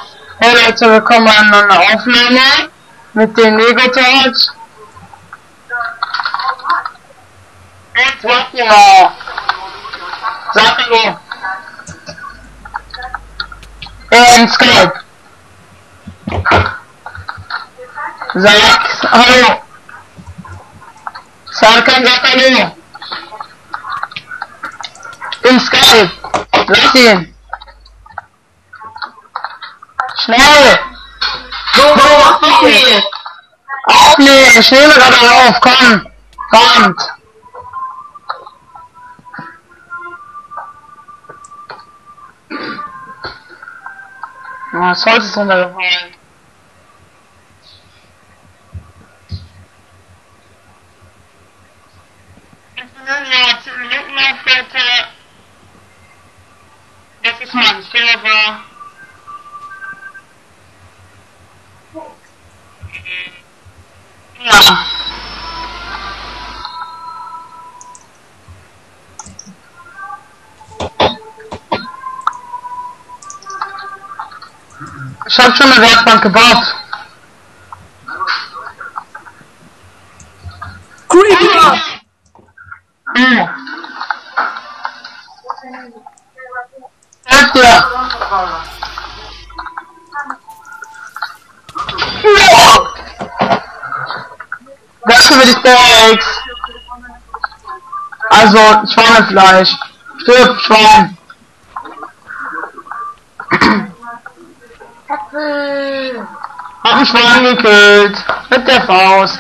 Hey Leute, willkommen an einer Aufnahme mit den Lego-Toys. Jetzt sag mal. Sag hallo. In Skype. Sag hallo. Sag hallo. In Skype. Lass ihn. Schnell! Aufnehmen! Aufnehmen! Ich nehme gerade auf! Komm! Kommt! Was Holz ist runtergefallen? Das ist mein Server. Ja. Ich habe schon eine Werkbank gebaut. Creeper! Hört ihr? Das für die Steaks. Also Schweinefleisch. Stirb, Schwein. Hab ein Schwein gekillt. Mit der Faust.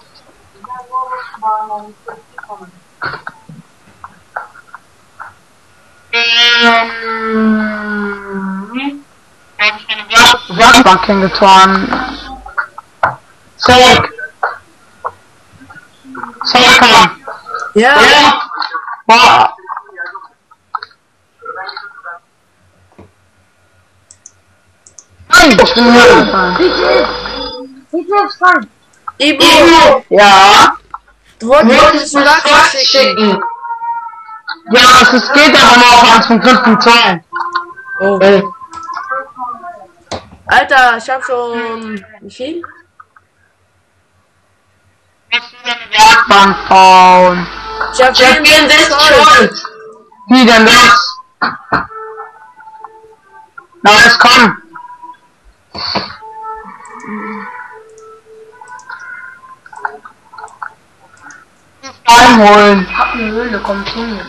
Hab ich eine Werkbank hingetan. Zeig. Zeig. Ja. Wow. Nein, ich bin hier gefallen. Ibo! Ja. Du wolltest mir das schicken. Ja, es geht aber nur auf 1.5.2. Oh. Alter, ich hab schon... Wie viel? Ich will eine Werkbank bauen. Ich hab 64 Holz. Wie denn das? Na, es kommt. Einholen. Ich hab eine Höhle, komm zu mir.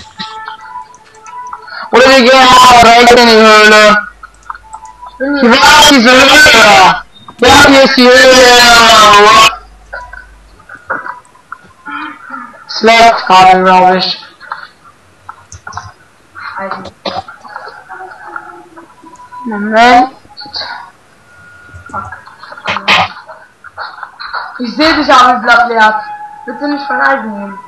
Oder wir gehen mal direkt in die Höhle. Hier war diese Höhle. Ja, hier ist die Höhle. Slack gerade, glaube ich. Also, Moment. ich sehe dich auch im Blatt leer. Bitte nicht von Eisen nehmen.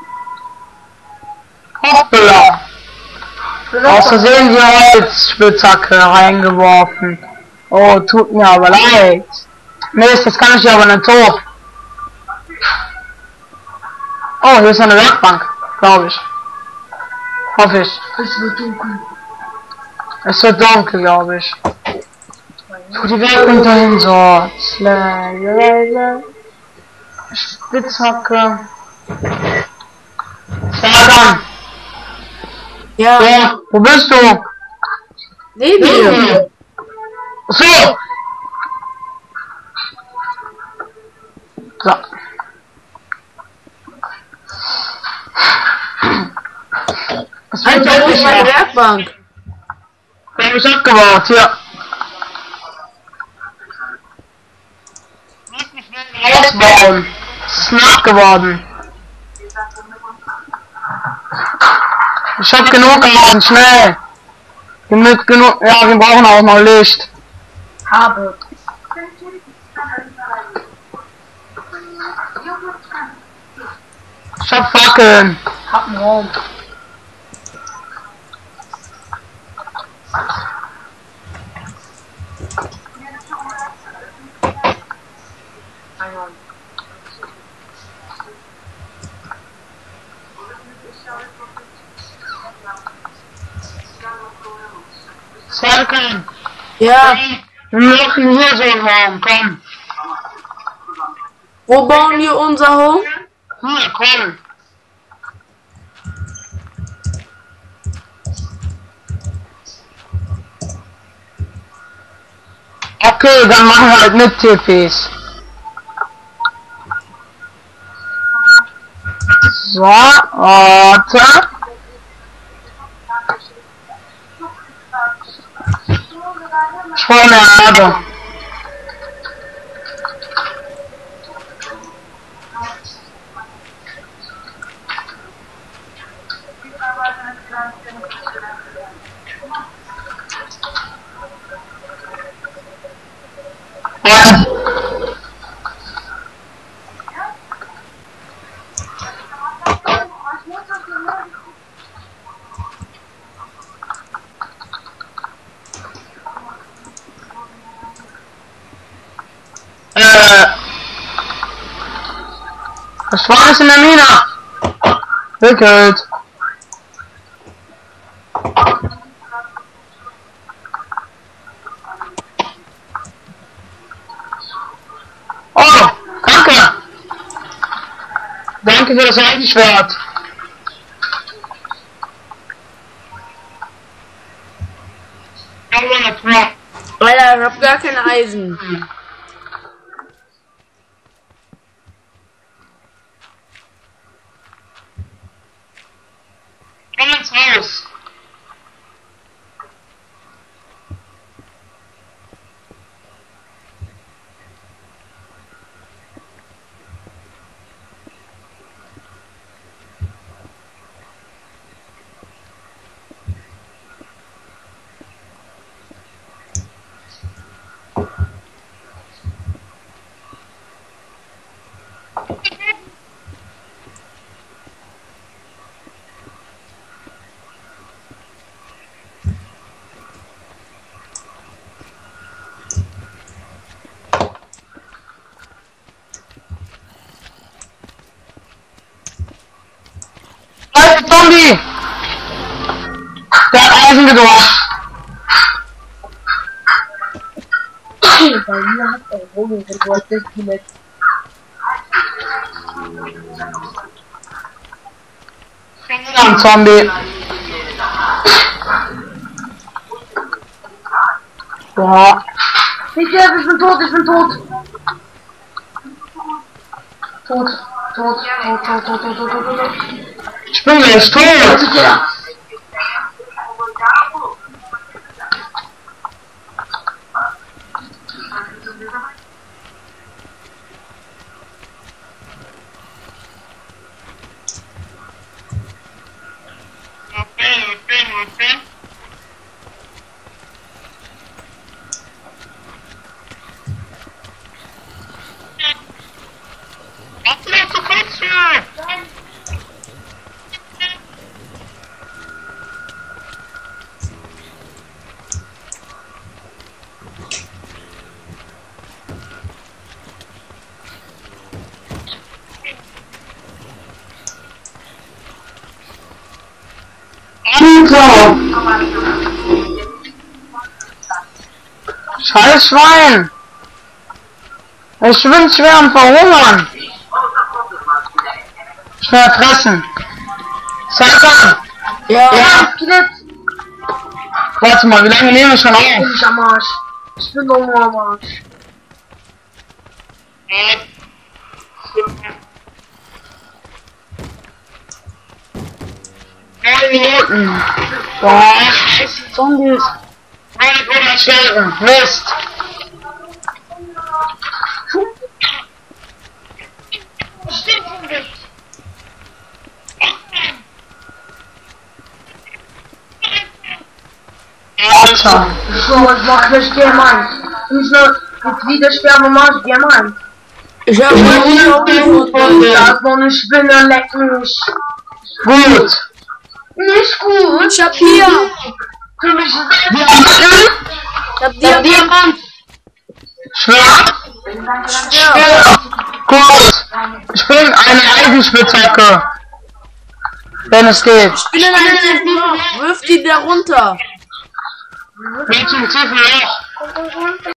Hoppla. Aus Versehen die Holzspitzhacke reingeworfen. Oh, tut mir aber leid. Mist, das kann ich ja aber nicht hoch. Oh, hier ist eine Werkbank, glaube ich. Hoffe ich. Es wird dunkel. Es wird dunkel, glaube ich. Tu die Werkbank dahin, so. Spitzhacke. Stefan! Ja. Ja, wo bist du? Neben mir. So! So. Das wird Alter, wo ist nicht meine mehr. Werkbank? Wir haben mich abgebaut, hier. Ausbauen. Es ist Nacht geworden. Ich hab genug Eisen, schnell. Mit genug, ja, wir brauchen auch noch Licht. Habe. Ich hab Fackeln. Hab einen Raum. Serkan. Ja. Wir machen hier so ein Home, komm. Wo bauen wir unser Home? Hier, komm. Okay, dann machen wir halt mit TPs. So, warte. Ich hole eine Erde. Was war das in der Mine? Wickelt. Oh, danke. Danke für das Eisenschwert. Alter, ich hab gar kein Eisen. Komm ins Haus. Zombie! Der hat Eisen gedroht. Bei mir hat er rumgeworfen, mit. Ein Zombie. Ja. Ich bin tot, ich bin tot. Tot. Ich bin jetzt tot. Okay. Scheiß Schwein! Ich bin schwer am Verhungern! Schwer fressen! Zeig Ja. Skelett. Warte mal, wie lange nehmen wir schon auf? Ich bin am Arsch. Ich bin noch mal am Arsch. 9 Minuten! Boah, scheiße Zombies! Meine Bruder sterben! Mist! Alter! So, was macht das Diamant? Nicht nur mit Widersterben macht Diamant. Ich hab Da ist noch eine Spinne, leck mich. Gut! Nicht gut. Ich hab hier. Für mich ist Ich hab Diamant. Schwer! Ja. Gut! Ich bin eine Eisenspitzhacke! Wenn es geht! Ich bin in einem Loch. Wirf die da runter. Nicht zum tiefen Loch!